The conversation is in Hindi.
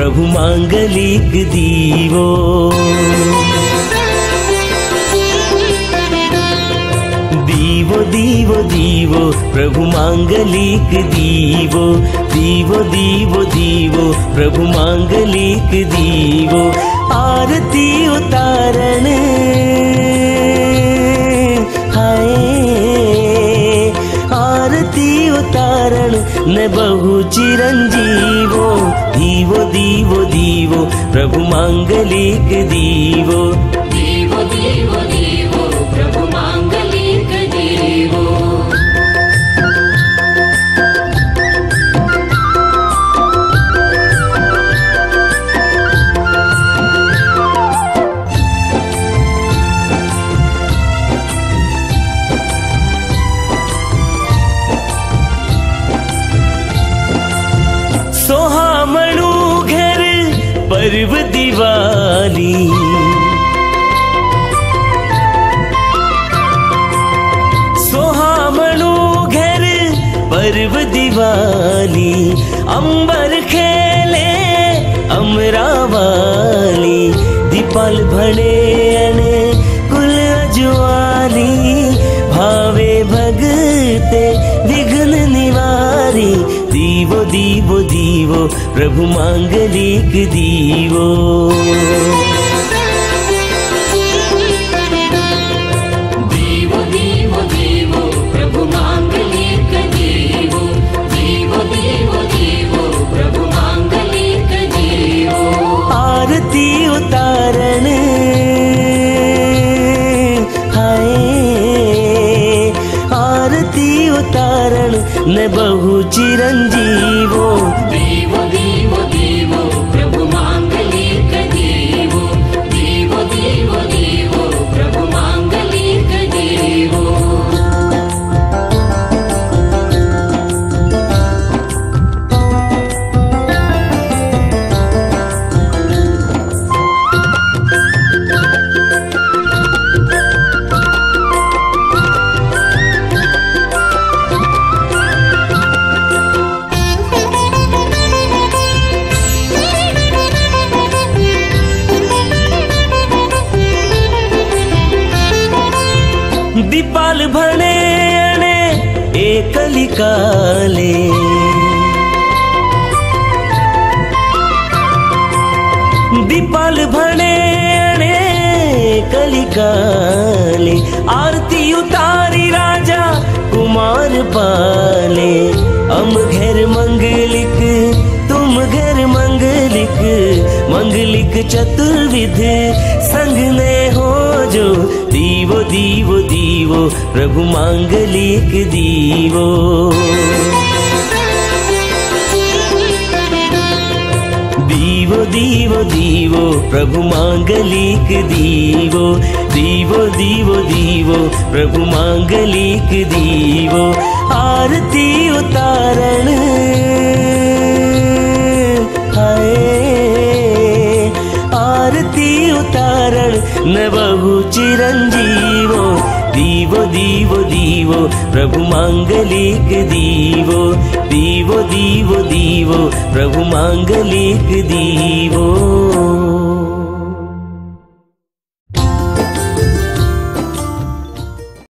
प्रभु मांगलिक दीवो। दीवो दीवो दीवो प्रभु मांगलिक दीवो। दीवो दीवो दीवो प्रभु मांगलिक दीवो। आरती उतारण हाय, आरती उतारण न बहु चिरंजीवो। दीवो दीवो दीवो प्रभु मांगलिक दीवो। दीवो दीवो दीवो प्रभु मांगलिक दीवो। सोहामणु घर पर्व दिवाली। सोहामणु घर पर्व दिवाली। अंबर खेले अमरावाली। दीपाल भणे अने कुल अजवाली। भावे भगते विघ्न निवारी। दीवो दीवो दीवो प्रभु मांगलिक दीवो। दीवो दीवो दीवो प्रभु मांगलिक दीवो। दीवो दीवो दीवो प्रभु मांगलिक दीवो। आरती उतारण हाय, आरती उतारण न बहु चिरंजीवो। दीवो दीवो दीवो प्रभु मांगलिक दीवो। दीवो दीवो दीवो प्रभु मांगलिक दीवो। दीपाल भणे अणे एकलिकाले। दीपाल भणे अणे एकलिकाले। आरती उतारी राजा कुमार पाले। हम घर मंगलिक तुम घर मंगलिक। मंगलिक चतुर्विध संग ने हो जो। दीवो दीवो दीवो प्रभु मांगलिक दीवो। दीवो दीवो दीवो प्रभु मांगलिक दीवो। दीवो दीवो दीवो प्रभु मांगलिक दीवो। आरती उतारण हाय, आरती उतारण न बहु चिरंजीवो। दीवो दीवो दीवो प्रभु मांगलिक दीवो। दीवो दीवो दीवो प्रभु मांगलिक दीवो।